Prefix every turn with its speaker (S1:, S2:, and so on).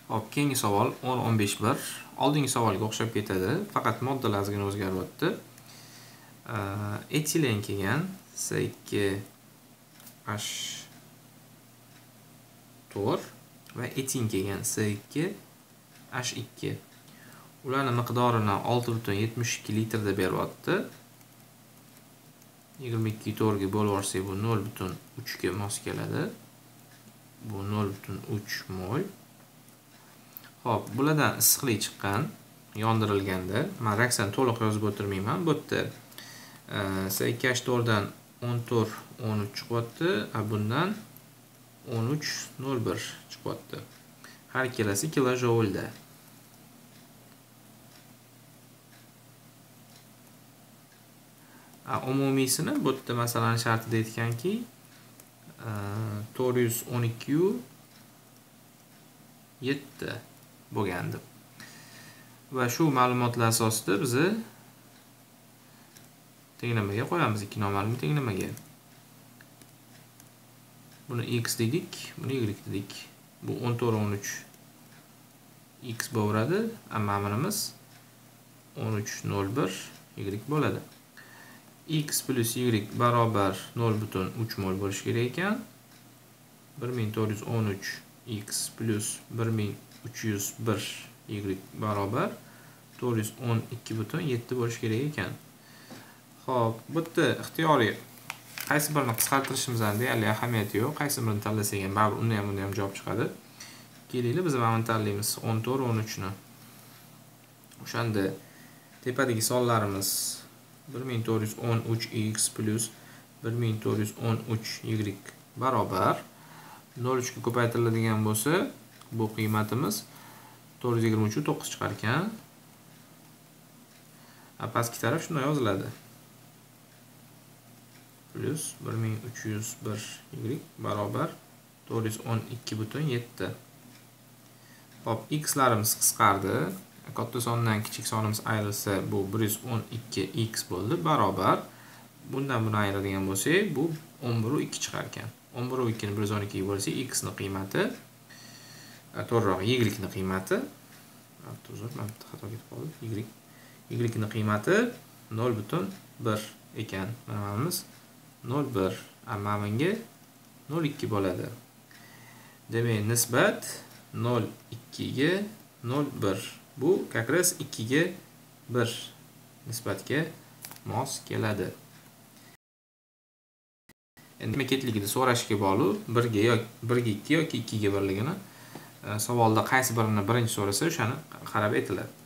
S1: Hop, keyingi savol 10-15-1. Oldingi savolga o'xshab ketadi. Faqat moddalar ozgina o'zgaryapti. Etilen kelgan C2H4 va etin kelgan C2H2. Ularning miqdorini 6,72 litrda beryapti. 22 4 ga bo'lib yuborsak bu 0,3 ga mos keladi. Bu 0,3 mol. Hop, bulardan issiqlik chiqqan, yondirilganda, men raksani to'liq yozib o'tirmayman. Bu yerda C2H4 dan 14 13 chiqyapti, bundan 13,01 chiqyapti. Har ikkalasi kilojoulda. Umumiysini bu yerda masalan shartida aytganki 412,7 bo'lgandi. Va shu ma'lumotlar asosida biz tenglamaga qo'yamiz, ikki noma'lum tenglamaga. Buni x dedik, buni y dedik. Bu 14 13 x bo'laveradi, ammo menimiz 13,01 y bo'ladi. X plus y barobar 0,3 mol bo'lishi kerak ekan. 1413 x plus 1301 y barobar 412,7 bo'lishi kerak ekan. Xo'p, bu yerda ixtiyoriy qaysi birini qisqartirishimizdan deyarli ahamiyati yo'q. Qaysi birini tanlasak ham baribir uni ham javob chiqadi. Kelaylik, biz mana tanlaymiz 14 13 ni. O'shanda tepadagi sonlarimiz 1413x plus 1413y barobar 0,3 ga ko'paytiriladigan bo'lsa, bu qiymatimiz 423 9 chiqar ekan. Pastki taraf shunday yoziladi. Plus 1301y barobar 412,7. Hop, x'larimiz qisqardi. Katta sondan kichik sonimiz ayrilsa, bu 112x bo'ldi barobar. Bundan buni ayiradigan bo'lsak, bu 11,2 chiqar ekan. 11,2 ni 112 ga bo'lsa, x ni qiymati, to'g'riroq y ni qiymati, uzr, men xato ketib qoldim. Y ni qiymati 0,1 ekan. Manamiz 0,1, ammo menga 0,2 bo'ladi. Demak, nisbat 0,2 ga 0,1. Bu kakras 2 ga 1 nisbatga mos keladi. Endi nima ketligini so'rashga bog'liq, 1 ga 2 yoki 2 ga 1 ligini savolda qaysi birini birinchi so'rasa, o'shani qarab aytiladi.